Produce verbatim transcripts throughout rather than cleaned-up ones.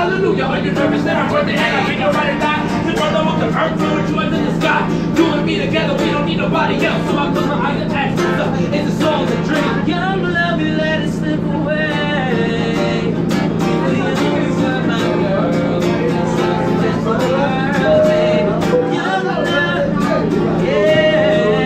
hallelujah. Are you nervous that I'm worth it? And I think you're right or not. The brother walk the earth, fluid you into the sky. You and me together, we don't need nobody else. So I close my eyes and ask myself, it's a song, a dream. Young love, you let it slip away. Will you deserve my girl? This is just for the world, baby. Young love, yeah.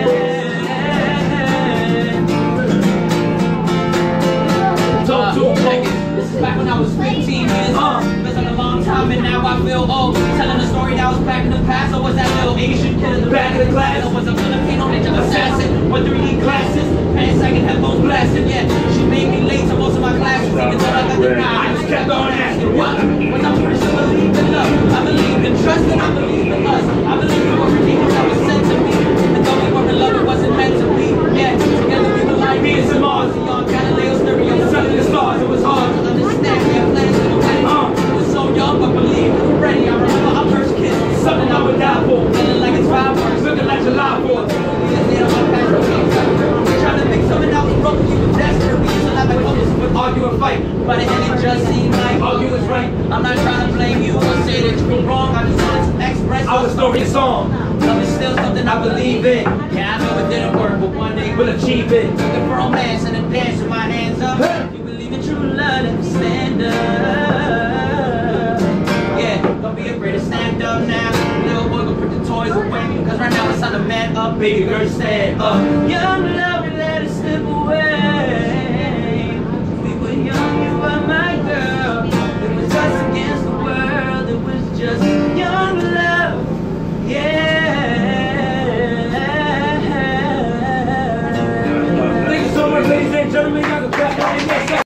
Talk to him, take it. This is back when I was fifteen years old. It's been a long time and now I feel old. Telling a story that was back in the past. I was that little Asian kid in the back of the class. I was a Filipino ninja assassin with three D glasses, pants sagging, headphones blasting. Yeah, she made me late to most of my classes, even though I got the nine. I just kept on asking what? When I'm person believe in love, I believe in trust and I believe in us. I believe in what redeemers that was sent to me. And though we weren't in love, it wasn't meant to be. Yeah, together we were like Venus and Mars. Beyond Galileo's theory of Selling the stars, it was hard. to understand their plans in the way. Uh. I was so young, but believe we were ready. I remember our first kiss. Something I would die for. Feeling like it's fireworks. Looking like July fourth. Years later, my passion came up. Trying to think something that was broken. You were desperate. We used to laugh like homies would argue and fight. By the end, it just seemed like Argue is right. I'm not trying to blame you or say that you were wrong. I just wanted to express Our story is song. love is still something I believe in. Yeah, I know it didn't work, but one day We'll achieve it. looking for romance and a dance with my hands up. If you believe in true love, then stand up. Yeah, don't be afraid to stand up now. Little boy, go put the toys away. Cause right now it's time to man up, baby girl, stand up. Young love, we let it slip away.